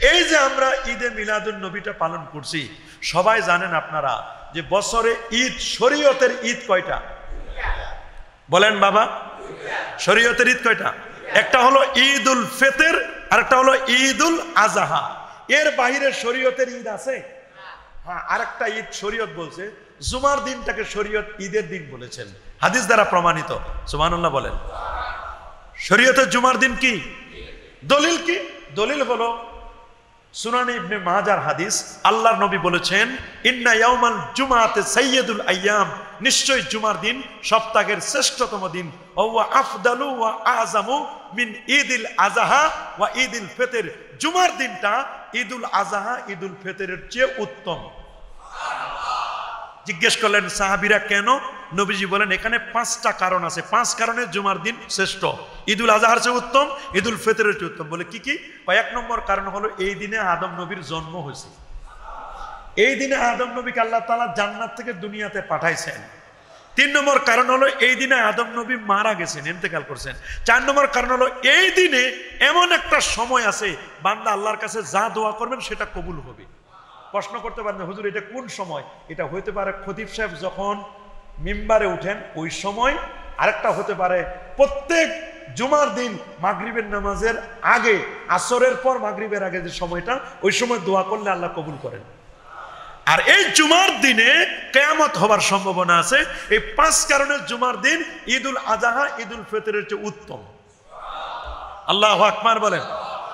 এই যে আমরা ঈদে মিলাদুন নবীটা পালন করছি, সবাই জানেন আপনারা যে বছরে ঈদ, শরীয়তের ঈদ কয়টা বলেন বাবা? শরীয়তের ঈদ কয়টা? একটা হলো ঈদুল ফিতর আর একটা হলো ঈদুল আজহা। এর বাইরে শরীয়তের ঈদ আছে? হ্যাঁ, আরেকটা ঈদ শরীয়ত বলছে, জুমার দিনটাকে শরীয়ত ঈদের দিন বলেছেন, হাদিস দ্বারা প্রমাণিত। সুবহানাল্লাহ বলেন। শরীয়তের জুমার দিন কি দলিল? কি দলিল? হলো সুনানে ইবনে মাজার হাদিস। আল্লাহর নবী বলেছেন, ইন্না ইয়াউমাল জুমআতি সাইয়্যিদুল আইয়াম, নিশ্চয় জুমার দিন সপ্তাহের শ্রেষ্ঠতম দিন। ওয়া আফদালু ওয়া আযামু মিন ঈদিল আযহা ওয়া ঈদিল ফিতর, জুমার দিনটা ঈদুল আযহা ঈদুল ফিতরের চেয়ে উত্তম। জিজ্ঞেস করলেন সাহাবীরা কেন? নবীজি বলেন এখানে 5টা কারণ আছে, 5 কারণে জুমার দিন শ্রেষ্ঠ, ঈদুল আজহার চেয়ে উত্তম, ঈদুল ফিতরের চেয়ে উত্তম। বলে কি কি? 1 নম্বর কারণ হলো এই দিনে আদম নবীর জন্ম হয়েছে। এই দিনে আদম নবীকে আল্লাহ তাআলা জান্নাত থেকে দুনিয়াতে পাঠাইছেন। 3 নম্বর কারণ হলো এই দিনে আদম নবী মারা গেছেন, ইন্তেকাল করছেন। 4 নম্বর কারণ হলো এই দিনে এমন একটা সময় আছে বান্দা আল্লাহর কাছে যা দোয়া করবেন সেটা কবুল হবে। প্রশ্ন করতে পারেন হুজুর এটা কোন সময়? এটা হতে পারে খতিব সাহেব যখন মিম্বারে উঠেন ওই সময়, আরেকটা হতে পারে প্রত্যেক জুমার দিন মাগরিবের নামাজের আগে, আসরের পর মাগরিবের আগে যে সময়টা, ওই সময় দোয়া করলে আল্লাহ কবুল করেন। আর এই জুমার দিনে কিয়ামত হবার সম্ভাবনা আছে। এই 5 কারণে জুমার দিন ঈদুল আযহা ঈদুল ফিতরের চেয়ে উত্তম। আল্লাহু আকবার বলেন।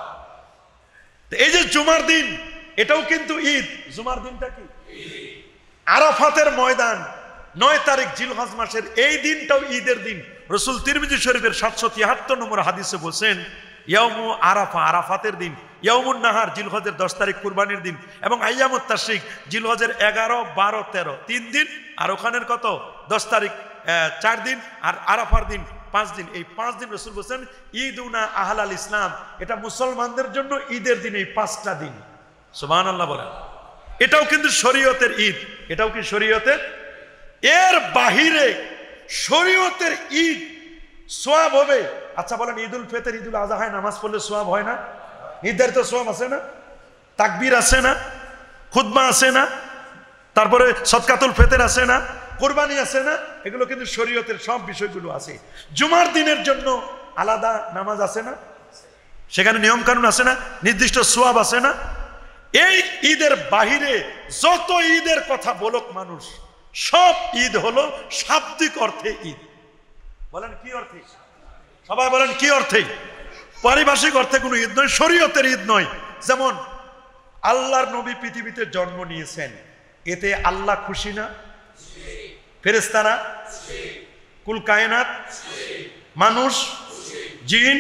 এই যে জুমার দিন, এটাও কিন্তু ঈদ। জুমার দিনটা কি? আরাফাতের ময়দান, 9 তারিখ জিলহজ মাসের এই দিনটাও ঈদের দিন। রাসূল তিরমিজি শরীফের 773 নম্বর হাদিসে বলেন, ইয়াউমু আরাফা, আরাফাতের দিন, ইয়াউমুন নাহার, জিলহজের 10 তারিখ কুরবানির দিন, এবং আইয়ামুত তাশরিক, জিলহজের 11, 12, 13 3 দিন, আর ওখানের কত 10 তারিখ 4 দিন, আর আরাফার দিন 5 দিন। এই 5 দিন রাসূল বলেন ঈদুনা আহলাল ইসলাম, এটা মুসলমানদের জন্য ঈদের দিন, এই 5টা দিন। সুবহানাল্লাহ বলেন। এটাও কিন্তু শরীয়তের ঈদ। এটাও কি শরীয়তের? এর বাহিরে শরীয়তের ঈদ সওয়াব হবে। আচ্ছা বলেন, ঈদুল ফিতর ঈদুল আযহায় নামাজ পড়লে সওয়াব হয় না? ঈদের তো সওয়াব আছে না? তাকবীর আছে না? খুতবা আছে না? তারপরে সদকাতুল ফিতর আছে না? কুরবানি আছে না? এগুলো কিন্তু শরীয়তের সব বিষয়গুলো আছে। জুমার দিনের জন্য আলাদা নামাজ আছে না? সেখানে নিয়ম কানুন আছে না? নির্দিষ্ট সওয়াব আছে না? এই ঈদের বাহিরে যত ঈদের কথা বলুক মানুষ, সব ঈদ হলো শাব্দিক অর্থে ঈদ। বলেন কি অর্থে? সবাই বলেন কি অর্থে? পারিভাষিক অর্থে কোনো ঈদ নয়, শরীয়তের ঈদ নয়। যেমন আল্লাহর নবী পৃথিবীতে জন্ম নিয়েছেন, এতে আল্লাহ খুশি না? ফেরেশতারা, কুল কায়নাত, মানুষ, জিন,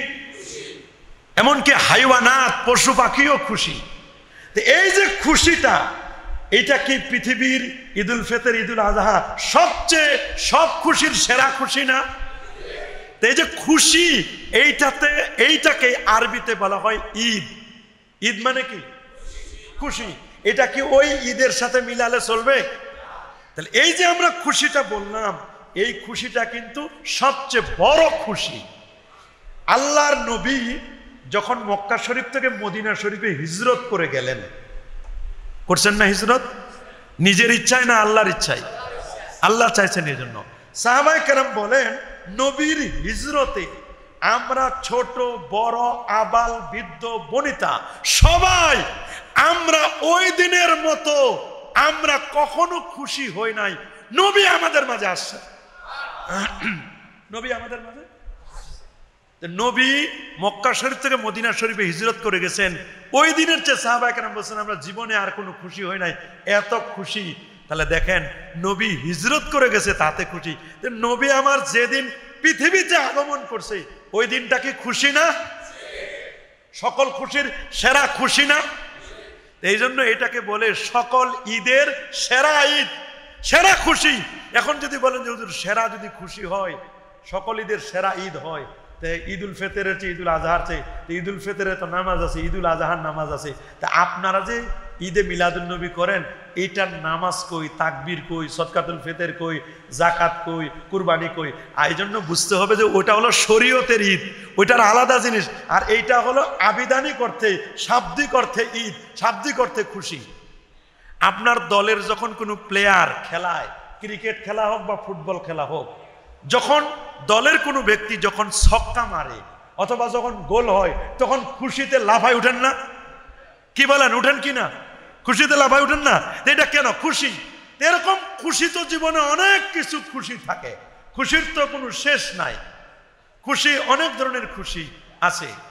এমনকি হাইওয়ানাত, পশু পাখিও খুশি। এই যে খুশিটা, এটা কি পৃথিবীর ঈদুল ফিতর ঈদুল আযহা সবচেয়ে সব খুশির সেরা খুশি না? এই যে খুশি, এইটাকে আরবিতে বলা হয় ঈদ। ঈদ মানে কি? খুশি। এটা কি ওই ঈদের সাথে মিলালে চলবে? তাহলে এই যে আমরা খুশিটা বললাম, এই খুশিটা কিন্তু সবচেয়ে বড় খুশি। আল্লাহর নবী যখন মক্কা শরীফ থেকে মদিনা শরীফে হিজরত করে গেলেন, করছেন না হিজরত? নিজের ইচ্ছায় না আল্লাহর ইচ্ছায়? আল্লাহ চাইছেন এই জন্য। সাহাবায়ে কেরাম বলেন, নবীর হিজরতে আমরা ছোট বড়, আবাল বৃদ্ধ বনিতা সবাই আমরা ওই দিনের মতো আমরা কখনো খুশি হই নাই। নবী আমাদের মাঝে আসছে। নবী আমাদের মাঝে, নবী মক্কা শরীফ থেকে মদিনা শরীফে হিজরত করে গেছেন, ওই দিনের চেয়ে সাহাবায়ে কেরাম বলছেন আমরা জীবনে আর কোনো খুশি হই নাই, এত খুশি। তাহলে দেখেন, নবী হিজরত করে গেছে তাতে খুশি। নবী আমার যেদিন পৃথিবীতে আগমন করছে ওই দিনটা কি খুশি না? সকল খুশির সেরা খুশি না? এই জন্য এটাকে বলে সকল ঈদের সেরা ঈদ, সেরা খুশি। এখন যদি বলেন যে হুজুর সেরা যদি খুশি হয়, সকল ঈদের সেরা ঈদ হয়, ঈদুল ফিতরের চেয়ে ঈদুল আজহার চেয়ে, ঈদুল ফিতরে তো নামাজ আছে, ঈদুল আজহার নামাজ আছে, তা আপনারা যে ঈদে মিলাদুন্নবী করেন, এইটার নামাজ কই, তাকবীর কই, সদকাতুল ফিতর কই, জাকাত কই, কুরবানি কই। এই জন্য বুঝতে হবে যে ওটা হলো শরীয়তের ঈদ, ওইটার আলাদা জিনিস। আর এইটা হলো আবিধানিক অর্থে, শাব্দিক অর্থে ঈদ, শাব্দিক অর্থে খুশি। আপনার দলের যখন কোনো প্লেয়ার খেলায়, ক্রিকেট খেলা হোক বা ফুটবল খেলা হোক, যখন দলের কোনো ব্যক্তি যখন ছক্কা মারে অথবা যখন গোল হয়, তখন খুশিতে লাফায় উঠেন না? কি বলেন, উঠেন কি না? খুশিতে লাফায় উঠেন না? এটা কেন খুশি? এরকম খুশি তো জীবনে অনেক কিছু খুশি থাকে, খুশির তো কোনো শেষ নাই। খুশি অনেক ধরনের খুশি আছে।